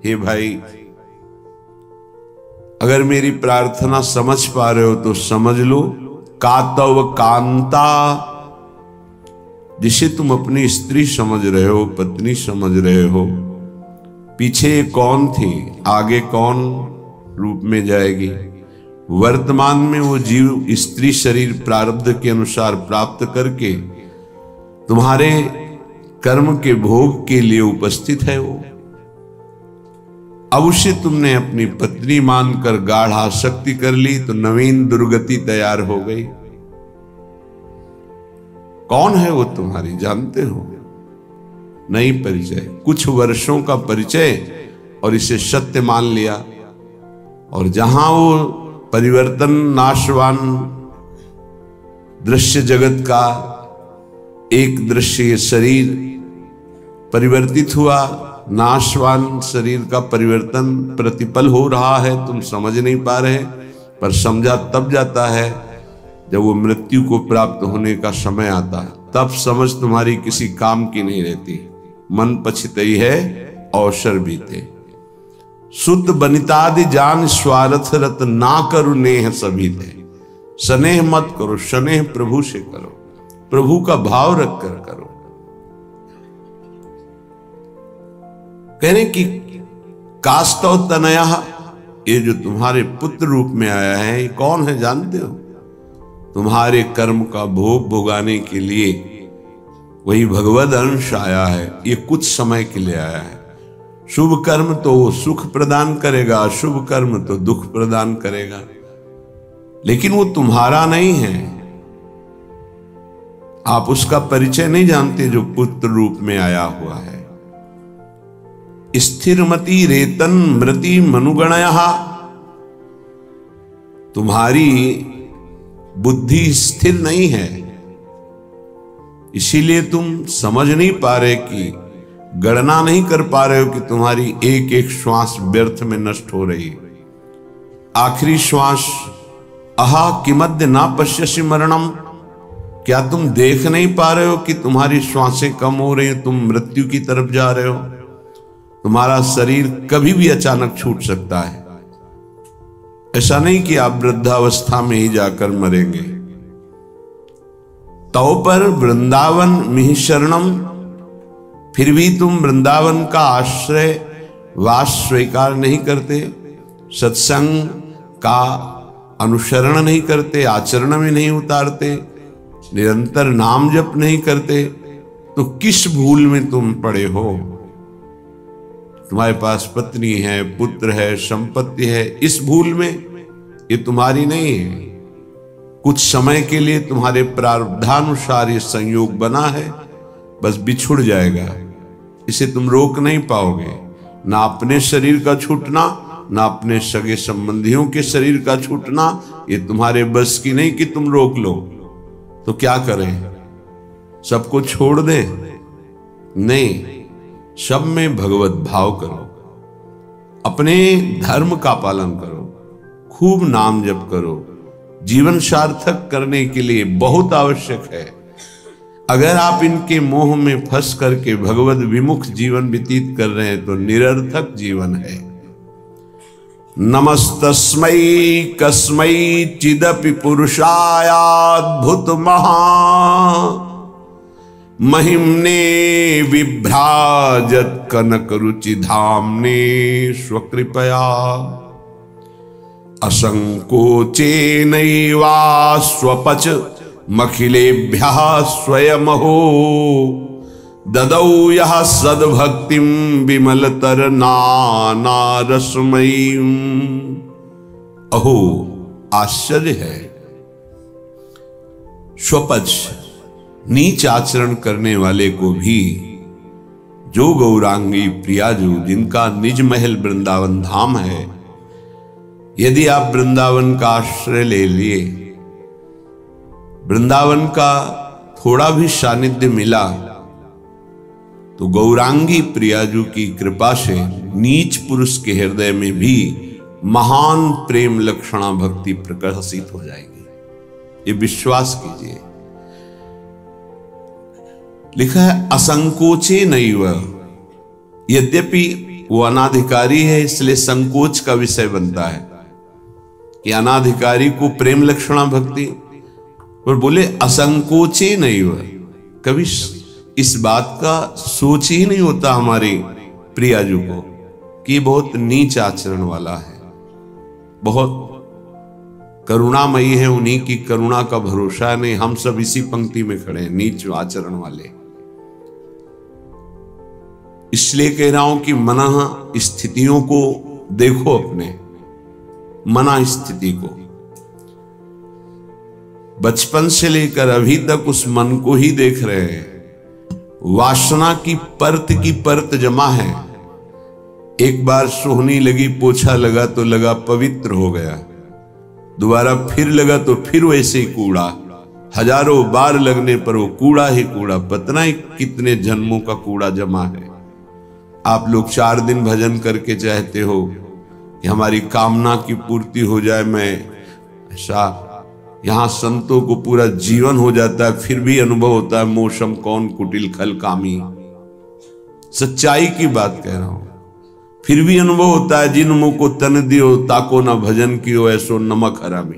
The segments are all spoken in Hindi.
हे भाई, अगर मेरी प्रार्थना समझ पा रहे हो तो समझ लो, कातव कांता, जिसे तुम अपनी स्त्री समझ रहे हो, पत्नी समझ रहे हो, पीछे कौन थी, आगे कौन रूप में जाएगी। वर्तमान में वो जीव स्त्री शरीर प्रारब्ध के अनुसार प्राप्त करके तुम्हारे कर्म के भोग के लिए उपस्थित है। वो अब उसे तुमने अपनी पत्नी मानकर गाढ़ आसक्ति कर ली तो नवीन दुर्गति तैयार हो गई। कौन है वो तुम्हारी, जानते हो? नहीं परिचय, कुछ वर्षों का परिचय और इसे सत्य मान लिया। और जहां वो परिवर्तन नाशवान दृश्य जगत का एक दृश्य शरीर परिवर्तित हुआ, नाशवान शरीर का परिवर्तन प्रतिपल हो रहा है, तुम समझ नहीं पा रहे, पर समझा तब जाता है जब वो मृत्यु को प्राप्त होने का समय आता है। तब समझ तुम्हारी किसी काम की नहीं रहती। मन पछितई है अवसर बीते। सुत बनितादि जान स्वार्थ रत, ना करो नेह सभी थे। स्नेह मत करो, स्नेह प्रभु से करो, प्रभु का भाव रख कर करो। कहने की कास्तव तनया, ये जो तुम्हारे पुत्र रूप में आया है, ये कौन है जानते हो? तुम्हारे कर्म का भोग भोगाने के लिए वही भगवद अंश आया है। ये कुछ समय के लिए आया है। शुभ कर्म तो सुख प्रदान करेगा, अशुभ कर्म तो दुख प्रदान करेगा, लेकिन वो तुम्हारा नहीं है। आप उसका परिचय नहीं जानते जो पुत्र रूप में आया हुआ है। स्थिरमति रेतन मृति मनुगणया, तुम्हारी बुद्धि स्थिर नहीं है, इसीलिए तुम समझ नहीं पा रहे कि गणना नहीं कर पा रहे हो कि तुम्हारी एक एक श्वास व्यर्थ में नष्ट हो रही है। आखिरी श्वास अहा किमद्य ना पश्यसि मरणम, क्या तुम देख नहीं पा रहे हो कि तुम्हारी श्वासें कम हो रही हैं, तुम मृत्यु की तरफ जा रहे हो। तुम्हारा शरीर कभी भी अचानक छूट सकता है। ऐसा नहीं कि आप वृद्धावस्था में ही जाकर मरेंगे। तो पर वृंदावन मिहि शरणम, फिर भी तुम वृंदावन का आश्रय वास स्वीकार नहीं करते, सत्संग का अनुसरण नहीं करते, आचरण में नहीं उतारते, निरंतर नाम जप नहीं करते, तो किस भूल में तुम पड़े हो? तुम्हारे पास पत्नी है, पुत्र है, संपत्ति है, इस भूल में, ये तुम्हारी नहीं है। कुछ समय के लिए तुम्हारे प्रारब्धानुसार ये संयोग बना है, बस बिछुड़ जाएगा, इसे तुम रोक नहीं पाओगे। ना अपने शरीर का छूटना, ना अपने सगे संबंधियों के शरीर का छूटना, ये तुम्हारे बस की नहीं कि तुम रोक लो। तो क्या करें? सबको छोड़ दें? नहीं, सब में भगवत भाव करो, अपने धर्म का पालन करो, खूब नाम जप करो। जीवन सार्थक करने के लिए बहुत आवश्यक है। अगर आप इनके मोह में फंस करके भगवत विमुख जीवन व्यतीत कर रहे हैं तो निरर्थक जीवन है। नमस्तस्मै कस्मै चिदपि पुरुषायाद्भुत महा महिम्ने विभ्राजत कनक रुचि धाम्ने स्वकृपया असंकोचेनैवा स्वपच मखिलेभ्यः स्वयमहो ददौ यः सद्भक्तिं विमलतर नानारसमयीं। अहो आश्चर्य है, स्वपच नीच आचरण करने वाले को भी जो गौरांगी प्रियाजू, जिनका निज महल वृंदावन धाम है, यदि आप वृंदावन का आश्रय ले लिए, वृंदावन का थोड़ा भी सानिध्य मिला, तो गौरांगी प्रियाजू की कृपा से नीच पुरुष के हृदय में भी महान प्रेम लक्षणा भक्ति प्रकाशित हो जाएगी। ये विश्वास कीजिए। लिखा है असंकोचे नैव, यद्यपि वो अनाधिकारी है, इसलिए संकोच का विषय बनता है कि अनाधिकारी को प्रेम लक्षणा भक्ति, और बोले असंकोची नहीं हुआ। कभी इस बात का सोच ही नहीं होता हमारे प्रियाजू को कि बहुत नीच आचरण वाला है, बहुत करुणामयी है, उन्हीं की करुणा का भरोसा नहीं। हम सब इसी पंक्ति में खड़े हैं, नीच आचरण वाले। इसलिए कह रहा हूं कि मना स्थितियों को देखो, अपने मना स्थिति को। बचपन से लेकर अभी तक उस मन को ही देख रहे हैं। वासना की परत जमा है। एक बार सोहनी लगी, पोछा लगा तो लगा पवित्र हो गया, दोबारा फिर लगा तो फिर वैसे ही कूड़ा, हजारों बार लगने पर वो कूड़ा ही कूड़ा। पता ही कितने जन्मों का कूड़ा जमा है। आप लोग 4 दिन भजन करके चाहते हो कि हमारी कामना की पूर्ति हो जाए, मैं ऐसा, यहां संतों को पूरा जीवन हो जाता है, फिर भी अनुभव होता है मोशम कौन कुटिल खल कामी। सच्चाई की बात कह रहा हूं। फिर भी अनुभव होता है, जिन मुंह को तन दियो ताको ना भजन कियो, ऐसो नमक हरामी।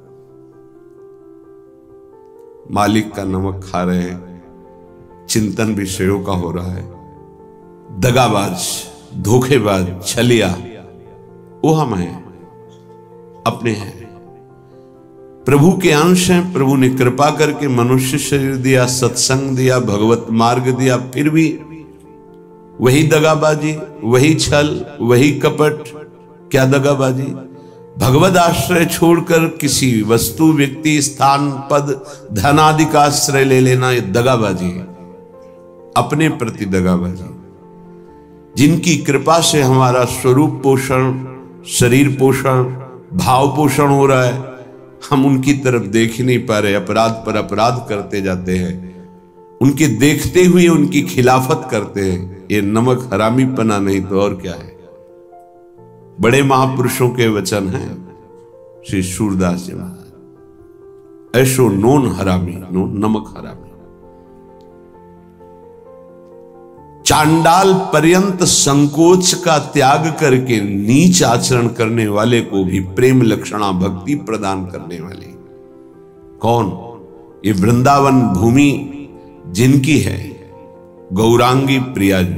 मालिक का नमक खा रहे हैं, चिंतन विषयों का हो रहा है। दगाबाज, धोखेबाज, छलिया, वो हम हैं, अपने हैं। प्रभु के अंश हैं। प्रभु ने कृपा करके मनुष्य शरीर दिया, सत्संग दिया, भगवत मार्ग दिया, फिर भी वही दगाबाजी, वही छल, वही कपट। क्या दगाबाजी? भगवत आश्रय छोड़कर किसी वस्तु, व्यक्ति, स्थान, पद, धन आदि का आश्रय ले लेना, ये दगाबाजी है, अपने प्रति दगाबाजी। जिनकी कृपा से हमारा स्वरूप पोषण, शरीर पोषण, भाव पोषण हो रहा है, हम उनकी तरफ देख ही नहीं पा रहे, अपराध पर अपराध करते जाते हैं, उनके देखते हुए उनकी खिलाफत करते हैं। ये नमक हरामी पना नहीं तो और क्या है। बड़े महापुरुषों के वचन हैं, श्री सूरदास जी महाराज, ऐसो नोन हरामी, नोन नमक हरामी। चांडाल पर्यंत संकोच का त्याग करके नीच आचरण करने वाले को भी प्रेम लक्षणा भक्ति प्रदान करने वाले कौन? ये वृंदावन भूमि जिनकी है, गौरांगी प्रिया जी।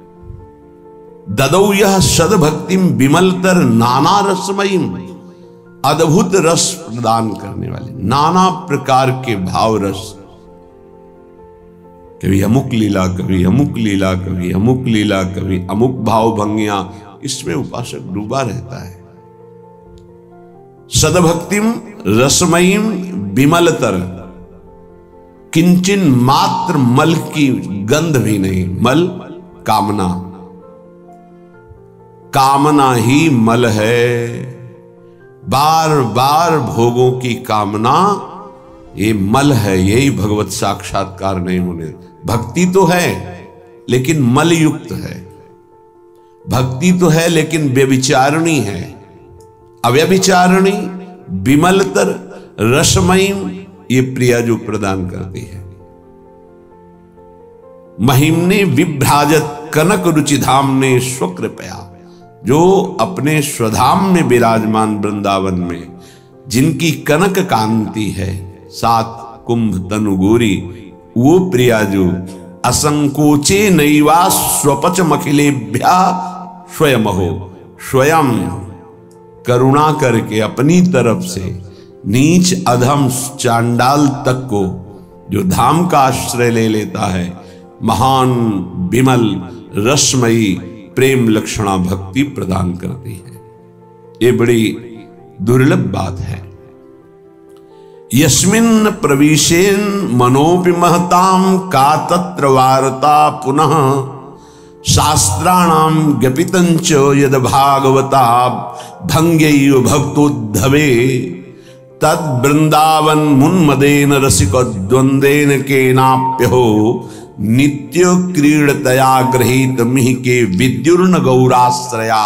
ददौ यह सदभक्तिम विमलतर नाना रसमयीम, अद्भुत रस प्रदान करने वाले, नाना प्रकार के भाव रस। कभी अमुक लीला, कभी अमुक लीला, कभी अमुक लीला, कभी अमुक भाव भंगियां, इसमें उपासक डूबा रहता है। सदभक्तिम रसमयीम विमलतर, किंचन मात्र मल की गंध भी नहीं। मल कामना, कामना ही मल है। बार बार भोगों की कामना ये मल है, यही भगवत साक्षात्कार नहीं होने। भक्ति तो है लेकिन मल युक्त है, भक्ति तो है लेकिन व्यभिचारिणी है, अव्यभिचारिणी, विमलतर, रसमयी, ये प्रिया जो प्रदान करती है। महिमने विभ्राजत कनक रुचिधाम ने स्वकृपया, जो अपने स्वधाम में विराजमान वृंदावन में जिनकी कनक कांति है, 7 कुंभ तनु गोरी, वो प्रिया जो असंकोचे नैवा स्वपच मखिलेभ्या स्वयं हो, स्वयं करुणा करके अपनी तरफ से नीच अधम चांडाल तक को जो धाम का आश्रय ले लेता है, महान विमल रसमयी प्रेम लक्षणा भक्ति प्रदान करती है। ये बड़ी दुर्लभ बात है। यस्मिन् प्रविशेन मनोपि महताम का तत्र वार्ता पुनः शास्त्राणाम ज्ञपितंच यद भागवता भंग्यैव भक्तोद्धवे तद वृंदावन मुन्मदेन रसिक द्वंदेन केनाप्यहो नित्य क्रीडतया गृहीत मिहि के विद्युर्न गौराश्रया।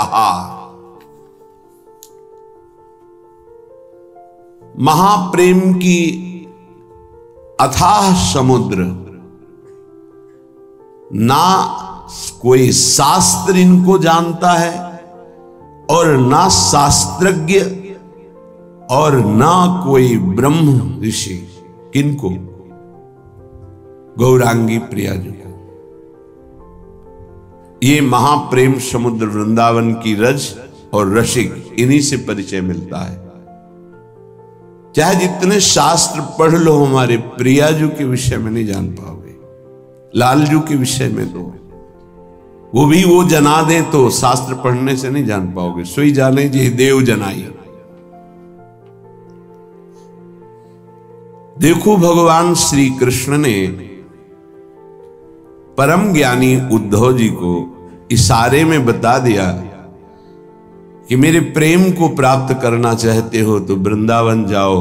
महाप्रेम की अथाह समुद्र, ना कोई शास्त्र इनको जानता है और ना शास्त्रज्ञ और ना कोई ब्रह्म ऋषि। किनको? गौरांगी प्रिया जी को। ये महाप्रेम समुद्र वृंदावन की रज और रसिक, इन्हीं से परिचय मिलता है। चाहे जितने शास्त्र पढ़ लो, हमारे प्रियाजू के विषय में नहीं जान पाओगे। लालजू के विषय में तो वो भी वो जना दे तो शास्त्र पढ़ने से नहीं जान पाओगे। सोई जाने जी देव जनाई। देखो, भगवान श्री कृष्ण ने परम ज्ञानी उद्धव जी को इशारे में बता दिया कि मेरे प्रेम को प्राप्त करना चाहते हो तो वृंदावन जाओ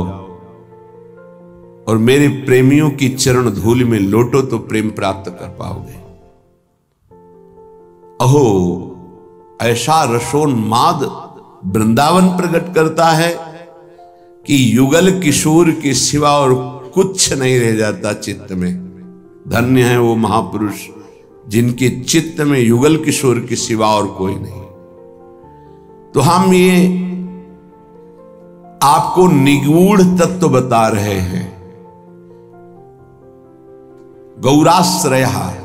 और मेरे प्रेमियों की चरण धूल में लोटो तो प्रेम प्राप्त कर पाओगे। अहो, ऐसा रसोन्माद वृंदावन प्रकट करता है कि युगल किशोर के सिवा और कुछ नहीं रह जाता चित्त में। धन्य है वो महापुरुष जिनके चित्त में युगल किशोर के सिवा और कोई नहीं। तो हम ये आपको निगूढ़ तत्व बता रहे हैं। गौराश्रय,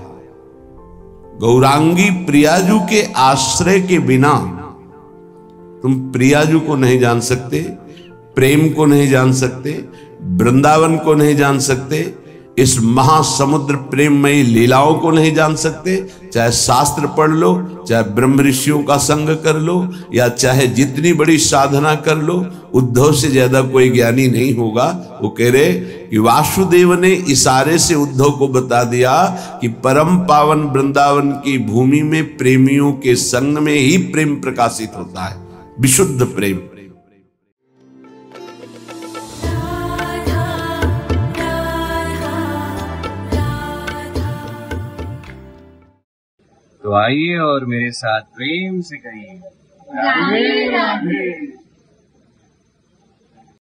गौरांगी प्रियाजू के आश्रय के बिना तुम प्रियाजू को नहीं जान सकते, प्रेम को नहीं जान सकते, वृंदावन को नहीं जान सकते, इस महासमुद्र प्रेममयी लीलाओं को नहीं जान सकते। चाहे शास्त्र पढ़ लो, चाहे ब्रह्म ऋषियों का संग कर लो, या चाहे जितनी बड़ी साधना कर लो, उद्धव से ज्यादा कोई ज्ञानी नहीं होगा। वो कह रहे कि वासुदेव ने इशारे से उद्धव को बता दिया कि परम पावन वृंदावन की भूमि में प्रेमियों के संग में ही प्रेम प्रकाशित होता है, विशुद्ध प्रेम। तो आइए और मेरे साथ प्रेम से कहिए राधे राधे।